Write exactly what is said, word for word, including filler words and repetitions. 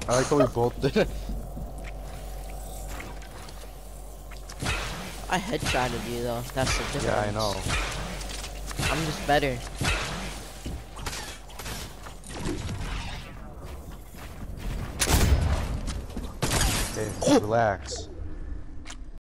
I like how we both did it. I headshotted you though. That's the difference. Yeah, I know. I'm just better. Okay, relax.